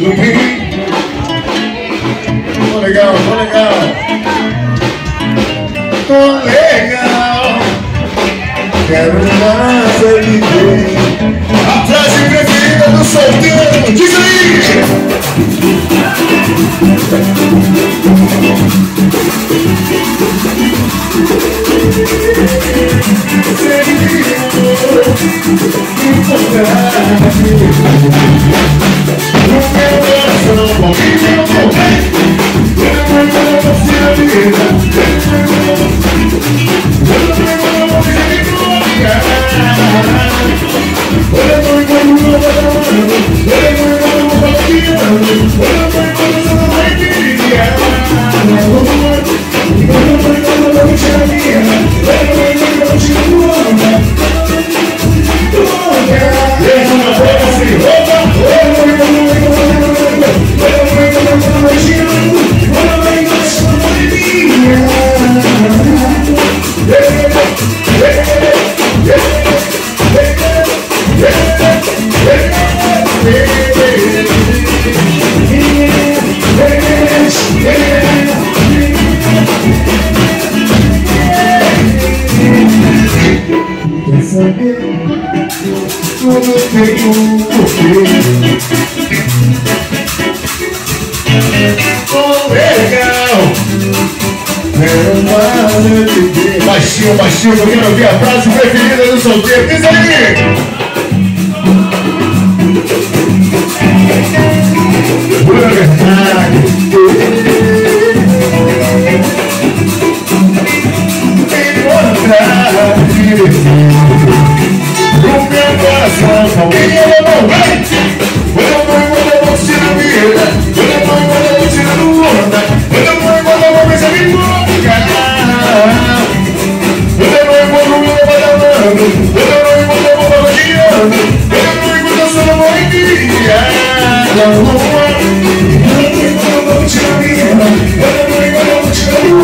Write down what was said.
Tô legal, tô legal. Tô legal. Quero mais viver. A frase preferida do solteiro. Diz aí! Baixinho, baixinho, eu quero ouvir a frase preferida do solteiro. Diz aí! Pura verdade. Encontrar no meu coração, alguém eu não vai. Quando eu vou tirar a vida, quando eu vou tirar a onda, quando eu vou pensar em tocar. No